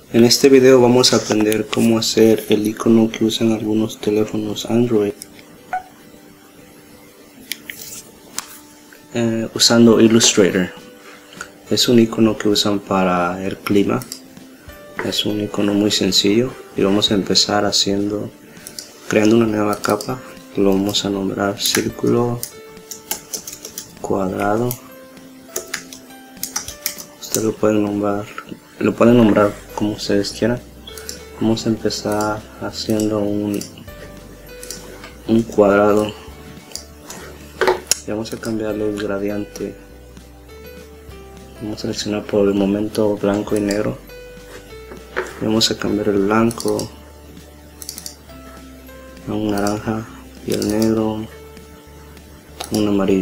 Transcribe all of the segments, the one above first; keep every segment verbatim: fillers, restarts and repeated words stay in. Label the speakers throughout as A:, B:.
A: En este video vamos a aprender cómo hacer el icono que usan algunos teléfonos Android eh, usando Illustrator. Es un icono que usan para el clima. Es un icono muy sencillo y vamos a empezar haciendo creando una nueva capa. Lo vamos a nombrar círculo, cuadrado. Usted lo puede nombrar lo pueden nombrar como ustedes quieran. Vamos a empezar haciendo un, un cuadrado y vamos a cambiarle el gradiente. Vamos a seleccionar por el momento blanco y negro. Y vamos a cambiar el blanco a un naranja y el negro a un amarillo.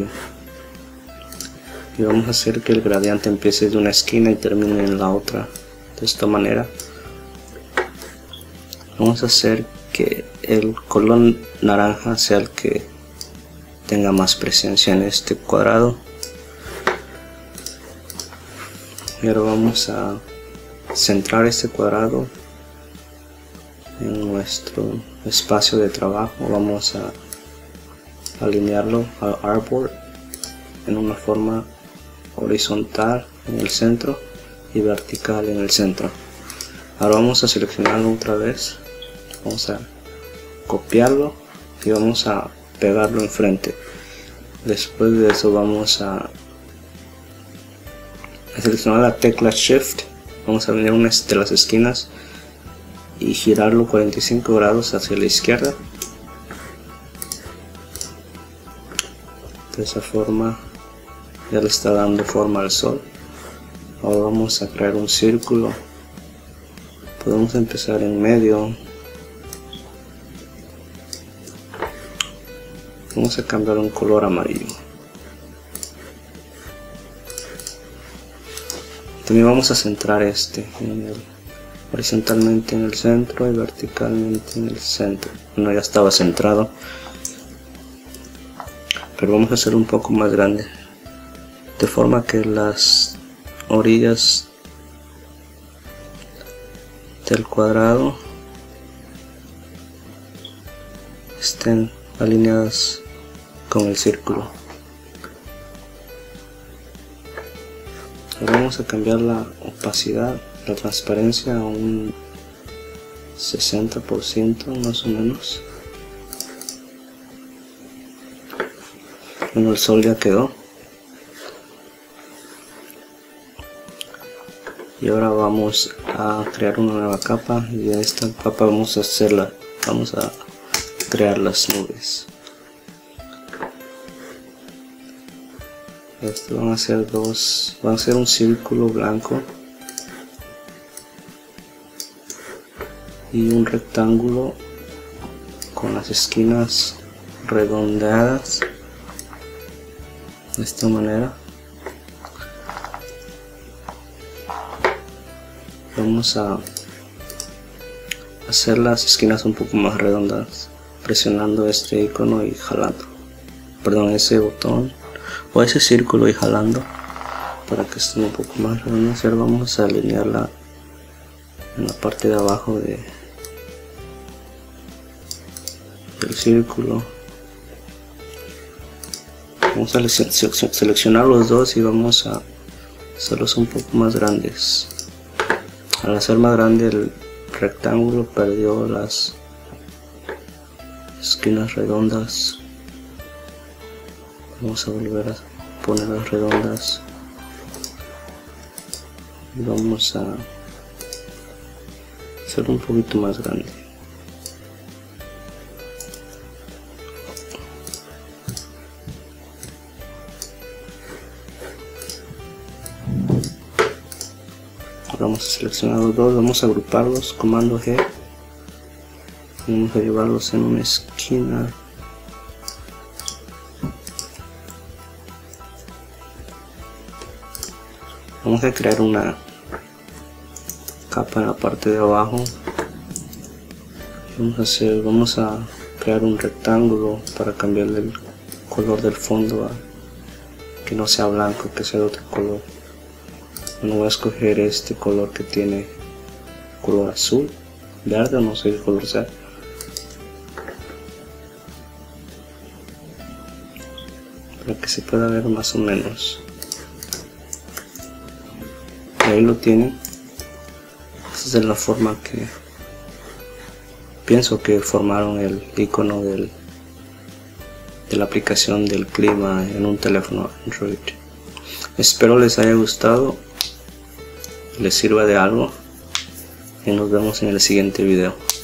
A: Y vamos a hacer que el gradiente empiece de una esquina y termine en la otra. De esta manera vamos a hacer que el color naranja sea el que tenga más presencia en este cuadrado. Y ahora vamos a centrar este cuadrado en nuestro espacio de trabajo. Vamos a alinearlo al artboard en una forma horizontal en el centro y vertical en el centro. Ahora vamos a seleccionarlo otra vez, vamos a copiarlo y vamos a pegarlo enfrente. Después de eso vamos a, a seleccionar la tecla Shift, vamos a venir una de las esquinas y girarlo cuarenta y cinco grados hacia la izquierda. De esa forma ya le está dando forma al sol. Ahora vamos a crear un círculo. Podemos empezar en medio. Vamos a cambiar un color amarillo. También vamos a centrar este en el, horizontalmente en el centro y verticalmente en el centro. Bueno, ya estaba centrado, pero vamos a hacer un poco más grande, de forma que las orillas del cuadrado estén alineadas con el círculo. Ahora vamos a cambiar la opacidad, la transparencia a un sesenta por ciento más o menos. Bueno, el sol ya quedó. Y ahora vamos a crear una nueva capa, y de esta capa vamos a hacerla, vamos a crear las nubes. Esto van a ser dos, van a ser un círculo blanco y un rectángulo con las esquinas redondeadas de esta manera. Vamos a hacer las esquinas un poco más redondas presionando este icono y jalando, perdón, ese botón o ese círculo y jalando para que estén un poco más redondas. Ahora vamos a alinearla en la parte de abajo de, del círculo. Vamos a seleccionar los dos y vamos a hacerlos un poco más grandes. Al hacer más grande el rectángulo perdió las esquinas redondas. Vamos a volver a ponerlas redondas y vamos a hacerlo un poquito más grande. Vamos a seleccionar los dos, vamos a agruparlos, comando G, vamos a llevarlos en una esquina. Vamos a crear una capa en la parte de abajo. Vamos a hacer, vamos a crear un rectángulo para cambiarle el color del fondo a que no sea blanco, que sea de otro color. Bueno, voy a escoger este color que tiene color azul, verde, no sé qué color sea. Para que se pueda ver más o menos. Y ahí lo tienen. Esa es la forma que pienso que formaron el icono del, de la aplicación del clima en un teléfono Android. Espero les haya gustado, les sirva de algo y nos vemos en el siguiente video.